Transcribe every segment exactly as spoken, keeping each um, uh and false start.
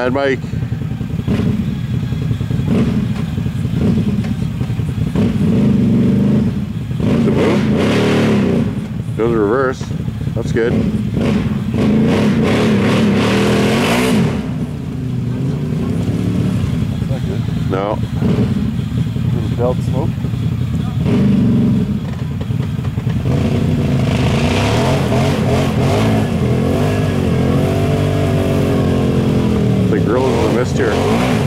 Mad Mike. The move. Goes reverse. That's good. That's not good. No. Little belt slope. The grill is in the mist here.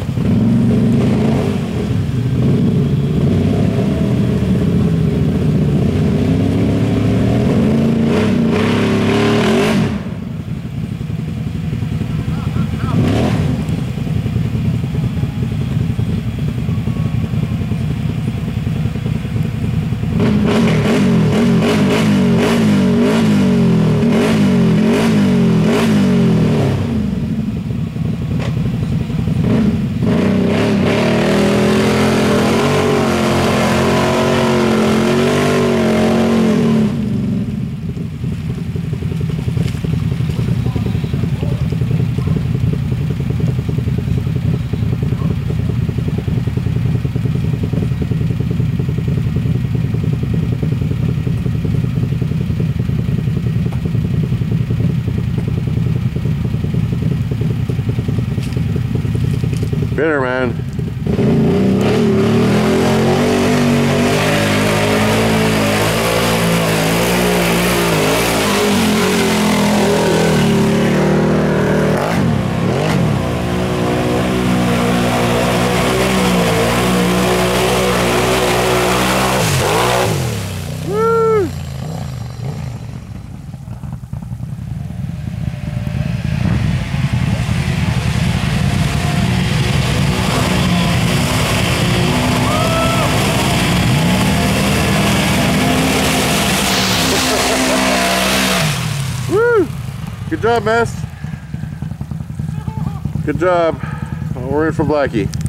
Bitter, man. Woo! Woo! Good job, Mess. Good job. We're in for Blackie.